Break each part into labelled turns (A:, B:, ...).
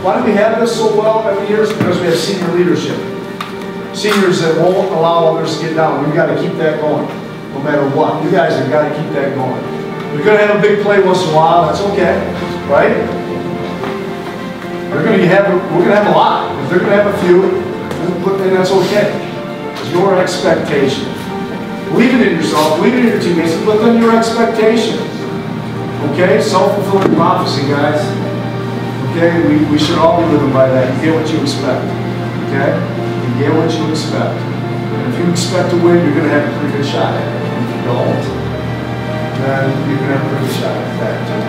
A: why do we have this so well every year? It's because we have senior leadership. Seniors that won't allow others to get down. We've got to keep that going, no matter what. You guys have got to keep that going. We're going to have a big play once in a while. That's okay, right? We're going to have a lot. If they're going to have a few, then that's okay. It's your expectation. Believe it in yourself. Believe it in your teammates. Put them your expectation. Okay? Self-fulfilling prophecy, guys. Okay? We should all be living by that. You get what you expect. Okay? You get what you expect. And if you expect to win, you're going to have a pretty good shot at it. If you don't, then you're going to have a pretty good shot at that too.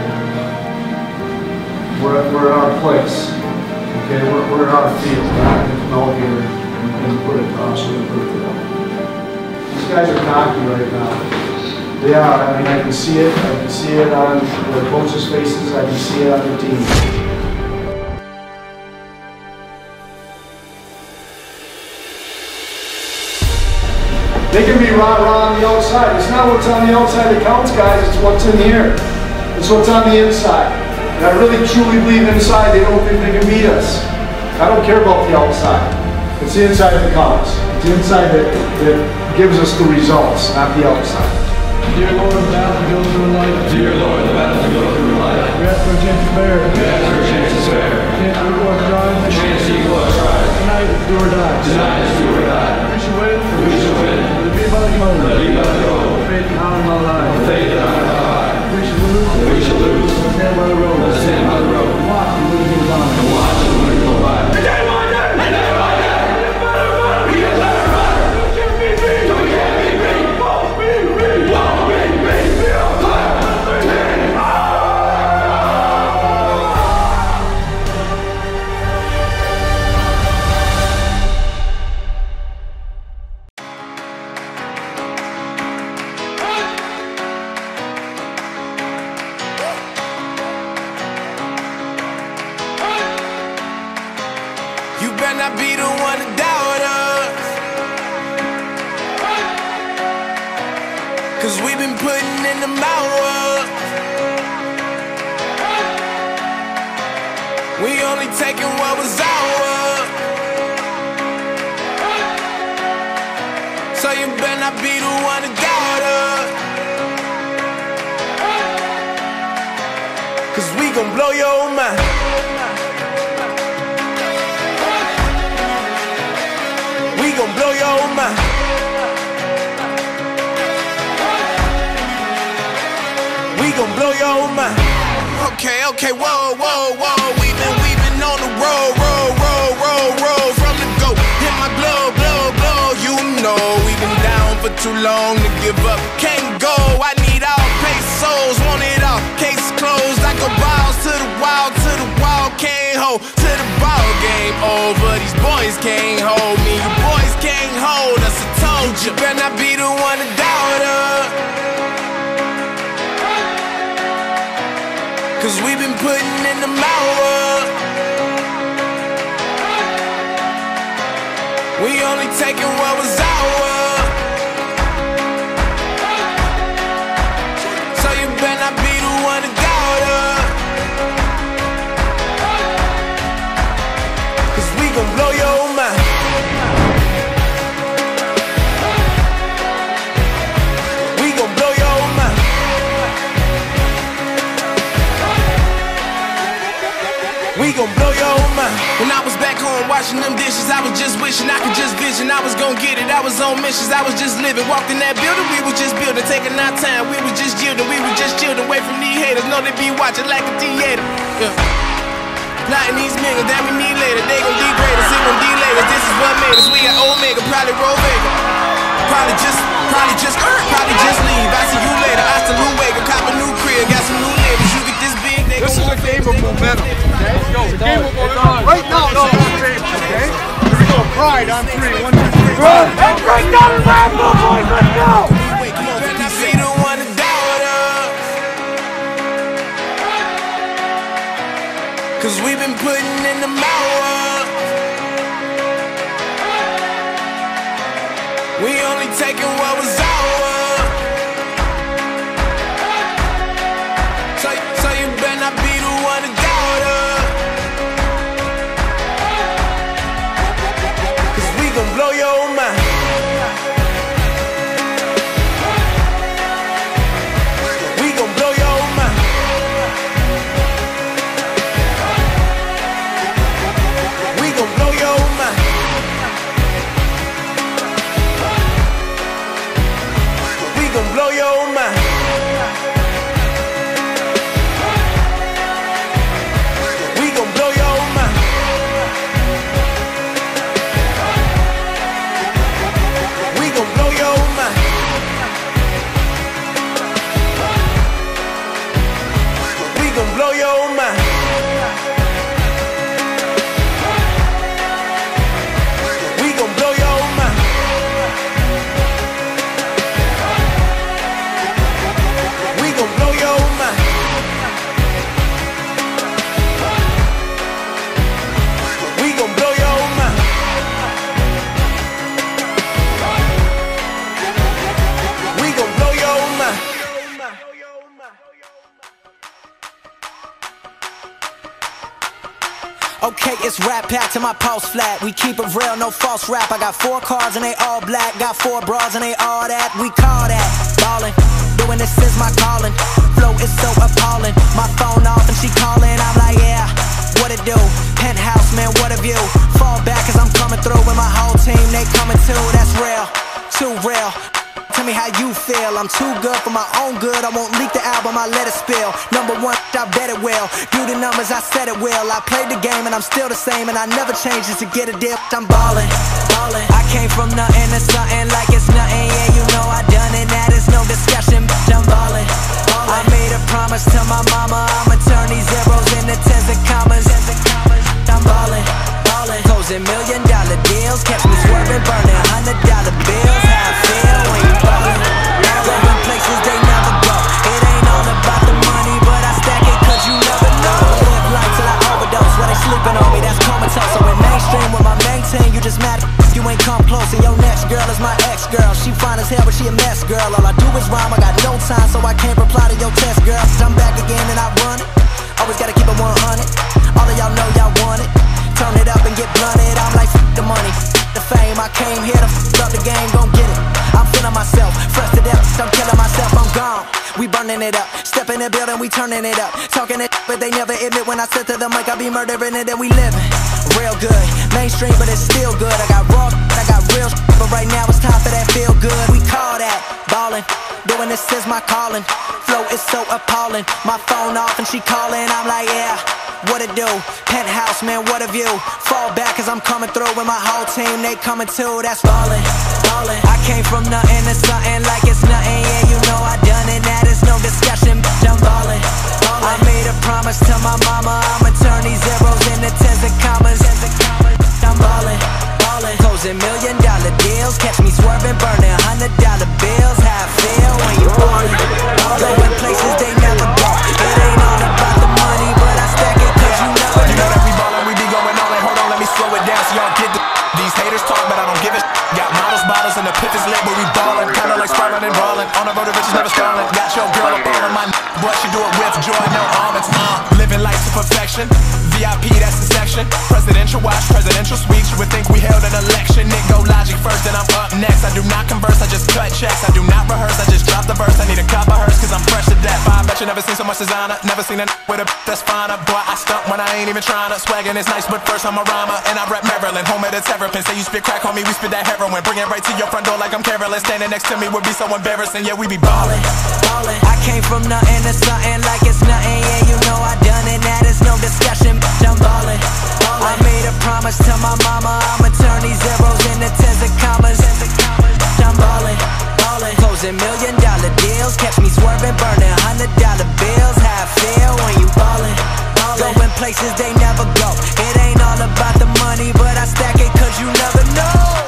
A: We're in our place. Okay? We're in our field. We're not going to come out here and put it to us. We're going to put it to them. These guys are cocky right now. They are. I mean, I can see it. I can see it on the coaches' faces. I can see it on the team. They can be rah-rah on the outside. It's not what's on the outside that counts, guys. It's what's in here. It's what's on the inside. And I really truly believe inside they don't think they can beat us. I don't care about the outside. It's the inside that counts. It's the inside that gives us the results, not the outside.
B: Dear Lord, the battle to go through life. Dear Lord, the battle to go through life. We ask for a chance to spare. We ask for a chance to spare. A chance to equal our strides. A chance to equal our strides. Tonight is do or die. Tonight is do or die. We should win. We should win. Let it be by the goal. Let it be by the goal. Faith and honor in my life. Faith and honor in my life. We should lose. We should lose. Let's stand by the road. Let's stand by the road. Watch the winner go by. Watch the winner go by. And day one day. And day one day. We get better, better. You can't beat me. You can't beat me. Won't beat me. Won't beat me.
C: You better not be the one to doubt us, 'cause we've been putting in the hours. We only taking what was ours. So you better not be the one to doubt us, 'cause we gon' blow your mind. We gon' blow your mind. We gon' blow your mind. Okay, whoa, whoa, whoa. We been on the road from the go. Hit my blow. You know we been down for too long to give up. Can't go. I need all pesos, want it all. Case closed. I go balls to the wall, can't hold. To the ball game over. These boys can't hold me. You boys can't hold us. I told you. Better not be the one to doubt us, 'cause we been putting in the hours. We only taking what was ours. So you better not be the one to doubt us, 'cause we gon' blow your mind. We gon' blow your mind. We gon' blow your mind. When I was back home washing them dishes, I was just wishing I could just vision. I was gon' get it, I was on missions, I was just living. Walked in that building, we was just building. Taking our time, we was just yielding. We was just chillin' away from these haters. Know they be watching like a theater. Yeah. Plotting these niggas that we need later. They gon' degrade us, it gon' delay us. This is what made us. We got Omega, probably roll Vega. Probably just leave. I see you later. I still Luega, cop a new crib, got some new neighbors. You get this big, they
D: This is a game of momentum, okay? Yo, game of momentum. Right now, no, okay? Here we go, Pride on 3, 1, 2, 3. Run! And break down the ramble, boys, let's go!
C: Come on, be the one to doubt us, 'cause we been putting in the hours. We only taking what was ours. So you better not be the one to doubt us, your mind. We gon' blow your mind. We gon' blow your mind. We gon' blow your mind. We gon' blow your mind. We gon' blow your mind. We gon' blow your mind. We gon' blow your mind.
E: Okay, it's rap pack to my pulse flat. We keep it real, no false rap. I got 4 cars and they all black. Got 4 bras and they all that. We call that ballin'. Doing this is my calling. Flow is so appalling. My phone off and she calling. I'm like, yeah, what it do? Penthouse, man, what a view. Fall back cause I'm coming through with my whole team. They coming too, that's real, too real. Tell me how you feel. I'm too good for my own good. I won't leak the album, I let it spill. Number 1, I bet it will. Do the numbers, I said it will. I played the game and I'm still the same, and I never changed it to get a deal. I'm ballin', ballin'. I came from nothing to something like it's nothing. Yeah, you know I done it, that is no discussion. Bitch, I'm ballin', ballin'. I made a promise to my mama, I'ma turn these zeros into tens of commas. I'm ballin', ballin'. Closing $1 million deals, catch me swerving, burning $100 bills. How I feel when you ballin', going places they never go. It ain't all about the money, but I stack it cause you never know. Live life till I overdose, while they sleeping on me, that's comatose. So in mainstream with my main team, you just mad you ain't come close. And your next girl is my ex-girl. She fine as hell, but she a mess, girl. All I do is rhyme, I got no time, so I can't reply to your test, girl. I'm back again and I run it. Always gotta keep it 100. All of y'all know y'all want it. Turn it up and get blunted. I'm like, f the money, the fame. I came here to f up the game, gon' get it. I'm feeling myself, fresh to death. I'm killing myself, I'm gone. We burning it up, step in the building, we turning it up. Talking it, but they never admit when I said to the mic I be murdering it and we living real good. Mainstream, but it's still good. I got raw, I got real, but right now it's time for that feel good. We call that ballin'. Doing this is my calling. Flow is so appalling. My phone off and she calling. I'm like, yeah, what it do? Penthouse, man, what a view. Fall back cause I'm coming through with my whole team. They coming too, that's ballin', ballin'. I came from nothing to something like it's nothing. Yeah, you know I done it, that is no discussion. Bitch, I'm ballin', ballin'. I made a promise to my mama, I'ma turn these zeros into tens of commas. I'm ballin', ballin'. Closing $1 million deals, catch me swerving, burning $100 bills. How I feel when you ballin', going places they never go. It ain't all about the money, but I stack it cause you never know.
C: You know that we ballin', we be going all in. Hold on, let me slow it down so y'all get the. These haters talk, but I don't give a. Got models, bottles, and the pit is lit, but we ballin'. Kinda like sprawling and brawling. On the road to riches, never stalling. Got your girl up all in my but she do it with joy, no almonds. Living life to perfection. VIP, that's the section. Presidential watch, presidential suites. You would think we held an election. Nick go logic first, then I'm up next. I do not converse, I just cut checks. I do not rehearse, I just drop the verse. I need a cup of hers, cause I'm fresh to death. I bet you never seen so much designer. Never seen a with a that's finer. Boy, I stunt when I ain't even tryna. Swaggin' is nice, but first I'm a rhymer. And I rap Maryland, home of the terrapin. Say you spit crack, homie, we spit that heroin. Bring it right to your front door like I'm careless. Standing next to me would be so embarrassing. Yeah, we be ballin',
E: ballin'. I came from nothing to something like it's nothing. Yeah, you know I done it, that is no discussion. Bitch, I'm ballin', ballin'. I made a promise to my mama, I'ma turn these zeros into tens of commas. Bitch, I'm ballin', ballin'. Closing $1 million deals, catch me swerving, burning $100 bills. How I feel when you ballin', ballin'. Going places they never go. It ain't all about the money, but I stack it cause you never know.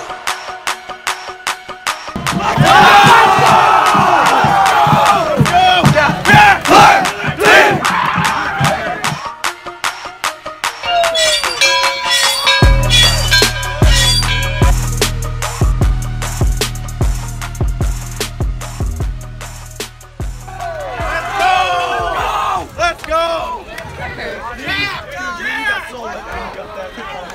D: Let's go! Yeah!